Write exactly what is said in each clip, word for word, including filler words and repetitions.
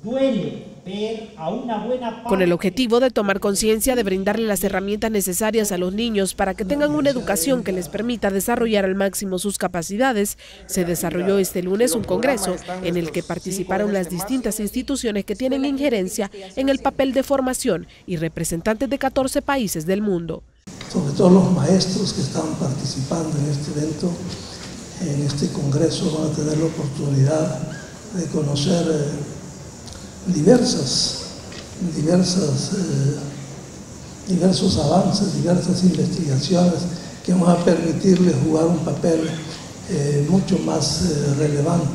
duele ver a una buena parte. Con el objetivo de tomar conciencia de brindarle las herramientas necesarias a los niños para que tengan una educación que les permita desarrollar al máximo sus capacidades, se desarrolló este lunes un congreso en el que participaron las distintas instituciones que tienen injerencia en el papel de formación y representantes de catorce países del mundo. Sobre todo los maestros que están participando en este evento, en este congreso, van a tener la oportunidad de conocer eh, diversas, diversas, eh, diversos avances, diversas investigaciones que van a permitirles jugar un papel eh, mucho más eh, relevante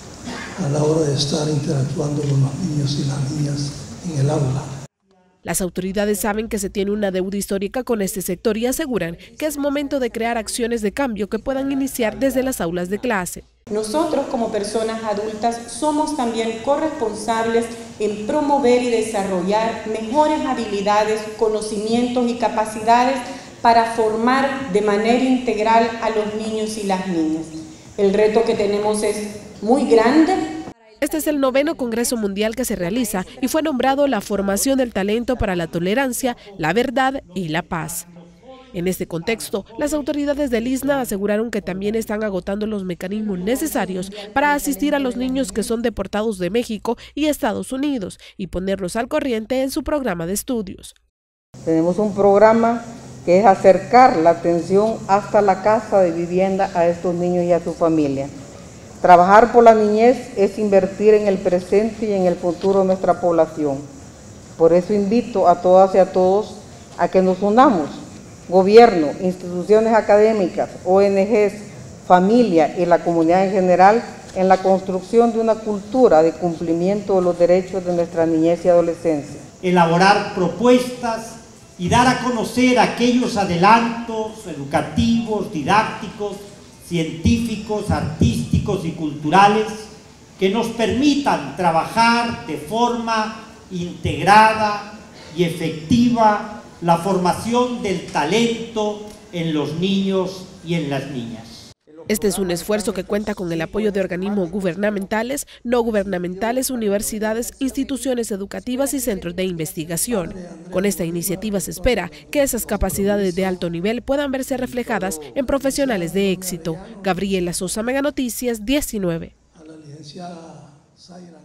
a la hora de estar interactuando con los niños y las niñas en el aula. Las autoridades saben que se tiene una deuda histórica con este sector y aseguran que es momento de crear acciones de cambio que puedan iniciar desde las aulas de clase. Nosotros como personas adultas somos también corresponsables en promover y desarrollar mejores habilidades, conocimientos y capacidades para formar de manera integral a los niños y las niñas. El reto que tenemos es muy grande. Este es el noveno Congreso Mundial que se realiza y fue nombrado la formación del talento para la tolerancia, la verdad y la paz. En este contexto, las autoridades del I S N A aseguraron que también están agotando los mecanismos necesarios para asistir a los niños que son deportados de México y Estados Unidos y ponerlos al corriente en su programa de estudios. Tenemos un programa que es acercar la atención hasta la casa de vivienda a estos niños y a su familia. Trabajar por la niñez es invertir en el presente y en el futuro de nuestra población. Por eso invito a todas y a todos a que nos unamos, gobierno, instituciones académicas, O N Ges, familia y la comunidad en general, en la construcción de una cultura de cumplimiento de los derechos de nuestra niñez y adolescencia. Elaborar propuestas y dar a conocer aquellos adelantos educativos, didácticos, científicos, artísticos y culturales que nos permitan trabajar de forma integrada y efectiva la formación del talento en los niños y en las niñas. Este es un esfuerzo que cuenta con el apoyo de organismos gubernamentales, no gubernamentales, universidades, instituciones educativas y centros de investigación. Con esta iniciativa se espera que esas capacidades de alto nivel puedan verse reflejadas en profesionales de éxito. Gabriela Sosa, Mega Noticias diecinueve.